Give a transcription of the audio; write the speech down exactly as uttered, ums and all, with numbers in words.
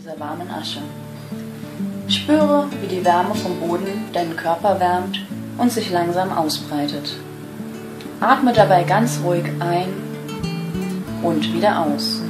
dieser warmen Asche. Spüre, wie die Wärme vom Boden deinen Körper wärmt und sich langsam ausbreitet. Atme dabei ganz ruhig ein und wieder aus.